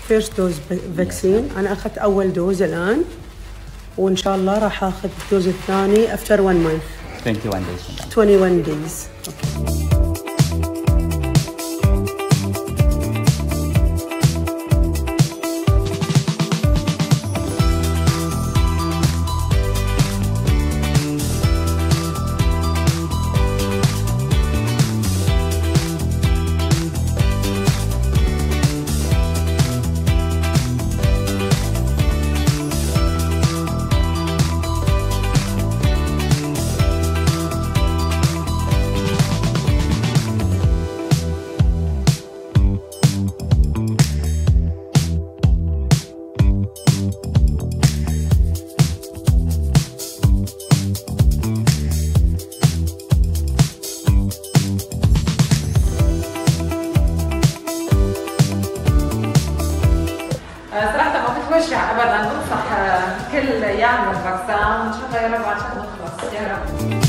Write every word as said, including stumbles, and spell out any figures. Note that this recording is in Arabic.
فيرست دوز فاكسين. انا اخذت اول دوز الان، وان شاء الله راح اخذ الدوز الثاني افتر one month. twenty-one days. twenty-one days. Okay. صراحة ما كنت بشجع ابدا، بنصح كل يعمل فاكسان وان شاء الله يا رب عشان نخلص يا رب.